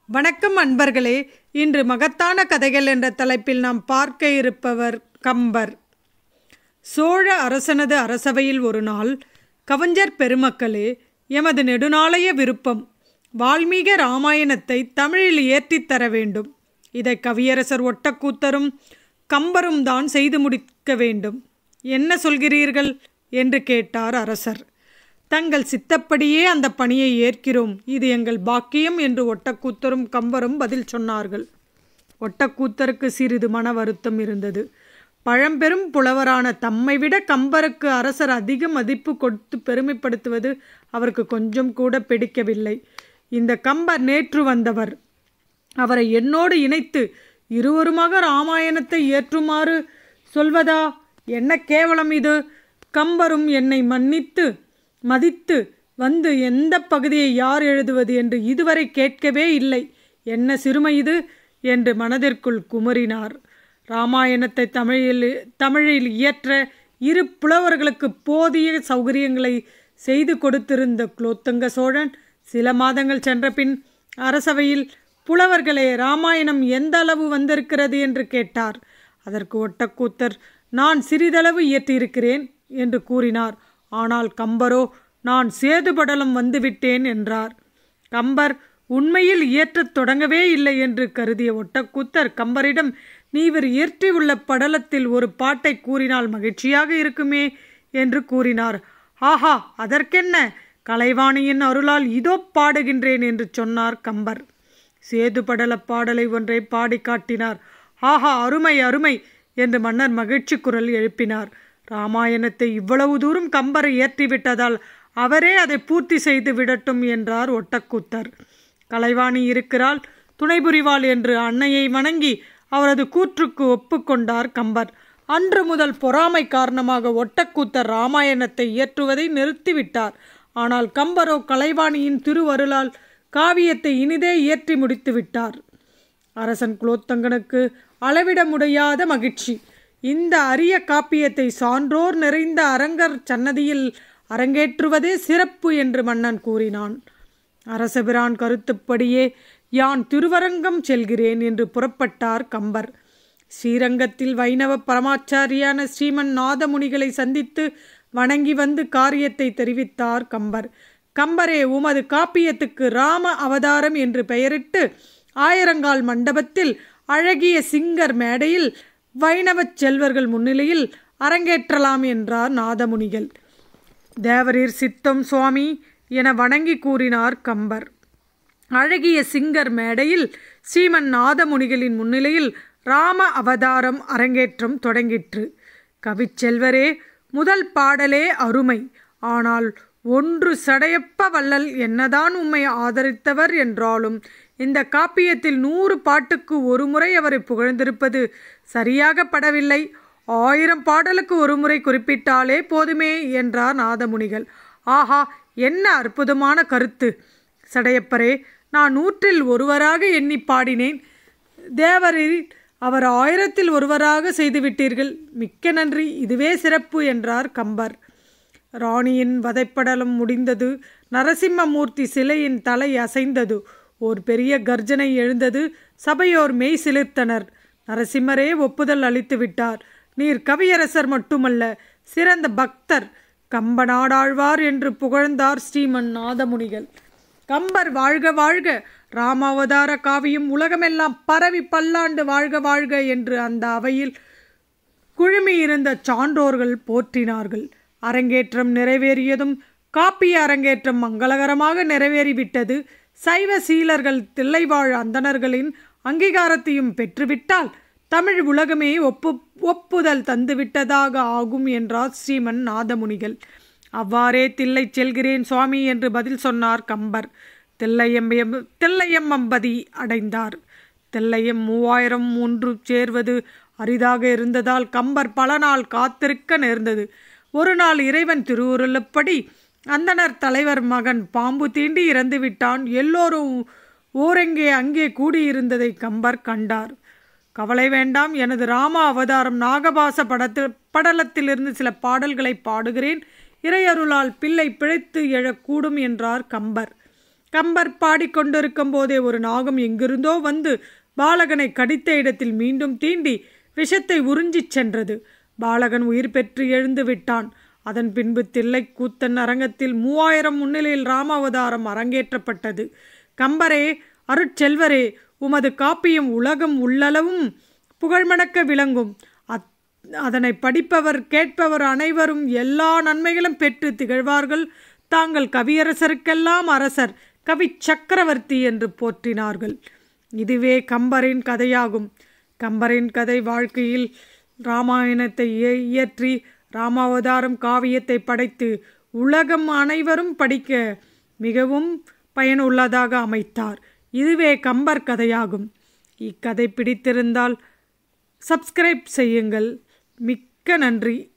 வணக்கம் அன்பர்களே. இன்று மகத்தான கதைகள் என்ற தலைப்பில் நாம் பார்க்க இருப்பவர் கம்பர். சோழ அரசனது அரசவையில் ஒரு நாள், கவிஞர் பெருமக்களே, எமது நெடுநாளைய விருப்பம் வால்மீக இராமாயணத்தை தமிழில் ஏற்றித் தர வேண்டும். இதை கவியரசர் ஒட்டக்கூத்தரும் கம்பரும் தான் செய்து முடிக்க வேண்டும். என்ன சொல்கிறீர்கள் என்று கேட்டார் அரசர். தங்கள் சித்தப்படியே அந்த பணியை ஏற்கிறோம், இது எங்கள் பாக்கியம் என்று ஒட்டக்கூத்தரும் கம்பரும் பதில் சொன்னார்கள். ஒட்டக்கூத்தருக்கு சிறிது மன வருத்தம் இருந்தது. பழம்பெரும் புலவரான தம்மை விட கம்பருக்கு அரசர் அதிக மதிப்பு கொடுத்து பெருமைப்படுத்துவது அவருக்கு கொஞ்சம் கூட பிடிக்கவில்லை. இந்த கம்பர் நேற்று வந்தவர். அவரை என்னோடு இணைத்து இருவருமாக இராமாயணத்தை ஏற்றுமாறு சொல்வதா? என்ன கேவலம் இது! கம்பரும் என்னை மதித்து வந்து எந்த பகுதியை யார் எழுதுவது என்று இதுவரை கேட்கவே இல்லை. என்ன சிறுமை இது என்று மனதிற்குள் குமுறினார். இராமாயணத்தை தமிழில் இயற்ற இரு புலவர்களுக்கு போதிய சௌகரியங்களை செய்து கொடுத்திருந்த குலோத்துங்க சோழன் சில மாதங்கள் சென்ற பின் அரசவையில், புலவர்களே, இராமாயணம் எந்த அளவு வந்திருக்கிறது என்று கேட்டார். அதற்கு ஒட்டக்கூத்தர், நான் சிறிதளவு இயற்றியிருக்கிறேன் என்று கூறினார். ஆனால் கம்பரோ, நான் சேதுபடலம் வந்துவிட்டேன் என்றார். கம்பர் உண்மையில் இயற்றத் தொடங்கவே இல்லை என்று கருதிய ஒட்டக்கூத்தர் கம்பரிடம், நீவர் இயற்றியுள்ள படலத்தில் ஒரு பாட்டை கூறினால் மகிழ்ச்சியாக இருக்குமே என்று கூறினார். ஆஹா, அதற்கென்ன, கலைவாணியின் அருளால் இதோ பாடுகின்றேன் என்று சொன்னார் கம்பர். சேதுபடல பாடலை ஒன்றை பாடி காட்டினார். ஆஹா, அருமை அருமை என்று மன்னர் மகிழ்ச்சி குரல் எழுப்பினார். இராமாயணத்தை இவ்வளவு தூரம் கம்பரை இயற்றிவிட்டதால் அவரே அதை பூர்த்தி செய்து விடட்டும் என்றார் ஒட்டக்கூத்தர். கலைவாணி இருக்கிறாள், துணை புரிவாள் என்று அன்னையை வணங்கி அவரது கூற்றுக்கு ஒப்புக்கொண்டார் கம்பர். அன்று முதல் பொறாமை காரணமாக ஒட்டக்கூத்தர் இராமாயணத்தை இயற்றுவதை நிறுத்திவிட்டார். ஆனால் கம்பரோ கலைவாணியின் திருவருளால் காவியத்தை இனிதே இயற்றி முடித்து விட்டார். அரசன் குலோத்துங்கனுக்கு அளவிட முடியாத மகிழ்ச்சி. இந்த அரிய காப்பியத்தை சான்றோர் நிறைந்த அரங்கர் சன்னதியில் அரங்கேற்றுவதே சிறப்பு என்று மன்னன் கூறினான். அரசபிரான் கருத்துப்படியே யான் திருவரங்கம் செல்கிறேன் என்று புறப்பட்டார் கம்பர். ஸ்ரீரங்கத்தில் வைணவ பரமாச்சாரியான ஸ்ரீமன் நாதமுனிகளை சந்தித்து வணங்கி வந்து காரியத்தை தெரிவித்தார் கம்பர். கம்பரே, உமது காப்பியத்துக்கு ராம அவதாரம் என்று பெயரிட்டு ஆயிரங்கால் மண்டபத்தில் அழகிய சிங்கர் மேடையில் வைணவச் செல்வர்கள் முன்னிலையில் அரங்கேற்றலாம் என்றார் நாதமுனிகள். தேவரீர் சித்தம் சுவாமி என வணங்கி கூறினார் கம்பர். அழகிய சிங்கர் மேடையில் ஸ்ரீமன் நாதமுனிகளின் முன்னிலையில் ராம அவதாரம் அரங்கேற்றம் தொடங்கிற்று. கவிச்செல்வரே, முதல் பாடலே அருமை. ஆனால் ஒன்று சடையப்ப வள்ளல் என்னதான் உம்மை ஆதரித்தவர் என்றாலும் இந்த காப்பியத்தில் 100 பாட்டுக்கு ஒரு முறை அவரை புகழ்ந்திருப்பது சரியாக படவில்லை. 1000 பாடலுக்கு ஒரு முறை குறிப்பிட்டாலே போதுமே என்றார் நாதமுனிகள். ஆஹா, என்ன அற்புதமான கருத்து! சடையப்பரே, நான் 100இல் ஒருவராக எண்ணி பாடினேன். தேவரில் அவர் 1000இல் ஒருவராக செய்துவிட்டீர்கள். மிக்க நன்றி, இதுவே சிறப்பு என்றார் கம்பர். ராணியின் வதைப்படலம் முடிந்தது. நரசிம்மமூர்த்தி சிலையின் தலை அசைந்தது. ஓர் பெரிய கர்ஜனை எழுந்தது. சபையோர் மெய் சிலிர்த்தனர். நரசிம்மரே ஒப்புதல் அளித்து விட்டார். நீர் கவியரசர் மட்டுமல்ல, சிறந்த பக்தர், கம்பநாடாழ்வார் என்று புகழ்ந்தார் ஸ்ரீமன் நாதமுனிகள். கம்பர் வாழ்க வாழ்க, ராமாவதார காவியம் உலகமெல்லாம் பரவி பல்லாண்டு வாழ்க வாழ்க என்று அந்த அவையில் குழுமியிருந்த சான்றோர்கள் போற்றினார்கள். அரங்கேற்றம் நிறைவேறியதும் காப்பிய அரங்கேற்றம் மங்களகரமாக நிறைவேறிவிட்டது. சைவ சீலர்கள் தில்லைவாழ் அந்தணர்களின் அங்கீகாரத்தையும் பெற்றுவிட்டால் தமிழ் உலகமே ஒப்புதல் தந்துவிட்டதாக ஆகும் என்றார் ஸ்ரீமன் நாதமுனிகள். அவ்வாறே தில்லை செல்கிறேன் சுவாமி என்று பதில் சொன்னார் கம்பர். தில்லையம்பதி அடைந்தார். தில்லையம் 3001 சேர்வது அரிதாக இருந்ததால் கம்பர் பல நாள் காத்திருக்க நேர்ந்தது. ஒரு நாள் இறைவன் திருவுருளப்படி அந்தணர் தலைவர் மகன் பாம்பு தீண்டி இறந்துவிட்டான். எல்லோரும் ஓரெங்கே அங்கே கூடியிருந்ததை கம்பர் கண்டார். கவலை வேண்டாம், எனது ராம அவதாரம் நாகபாச படலத்திலிருந்து சில பாடல்களை பாடுகிறேன். இறையருளால் பிள்ளை பிழைத்து எழக்கூடும் என்றார் கம்பர். கம்பர் பாடிக்கொண்டிருக்கும் போதே ஒரு நாகம் எங்கிருந்தோ வந்து பாலகனை கடித்த இடத்தில் மீண்டும் தீண்டி விஷத்தை உறிஞ்சிச் சென்றது. பாலகன் உயிர் பெற்று எழுந்து விட்டான். அதன் பின்பு தில்லை கூத்தன் அரங்கத்தில் 3000 முன்னிலையில் ராமாவதாரம் அரங்கேற்றப்பட்டது. கம்பரே, அருட்செல்வரே, உமது காப்பியம் உலகம் உள்ளளவும் புகழ்மணக்க விளங்கும். அதனை படிப்பவர் கேட்பவர் அனைவரும் எல்லா நன்மைகளும் பெற்று திகழ்வார்கள். தாங்கள் கவியரசருக்கெல்லாம் அரசர், கவி சக்கரவர்த்தி என்று போற்றினார்கள். இதுவே கம்பரின் கதையாகும். கம்பரின் கதை வாழ்க்கையில் இராமாயணத்தை இயற்றி ராமாவதாரம் காவியத்தை படைத்து உலகம் அனைவரும் படிக்க மிகவும் பயனுள்ளதாக அமைத்தார். இதுவே கம்பர் கதையாகும். இக்கதை பிடித்திருந்தால் சப்ஸ்கிரைப் செய்யுங்கள். மிக்க நன்றி.